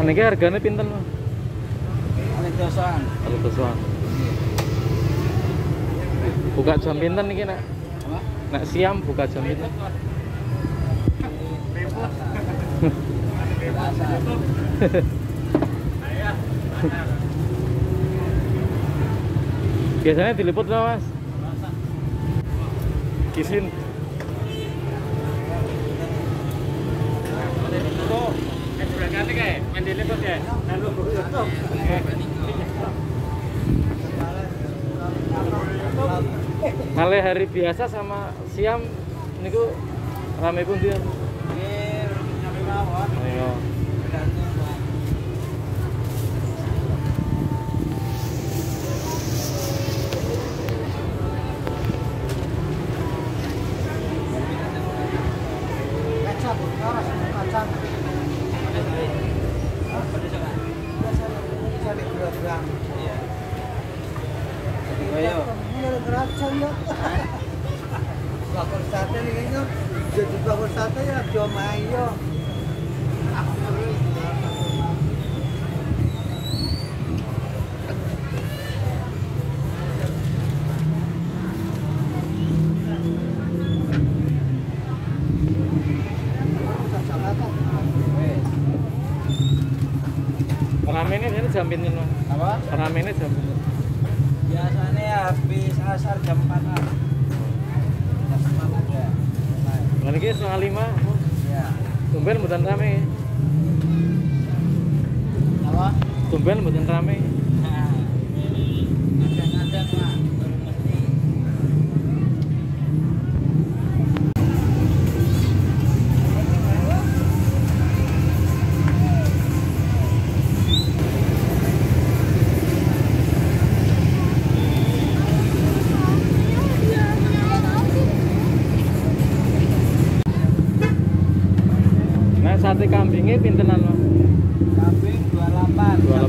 niki hargane pinten, Mas? Alitosan. Alitosan. Buka jam pinten niki, Nak? Apa? Nak siam buka jam pinten? Biasanya diliput berapa, Mas? Kisin. Kalau hari biasa sama siam niku rame pun dia. Ayo. Bakul sate nih kan, jadi bakul sate ya cuma ayo. Rame ini jam pinten, Mas? Apa? Rame ini jam pinten? Biasanya habis asar jam 4-an. Jam 4 ada. Lan iki 4:30. Ya. Tumben mboten rame. Apa? Tumben mboten rame. Kadang-kadang Pak, baru mesti. Nah, sate kambingnya pintenan, Mas? Kambing 28.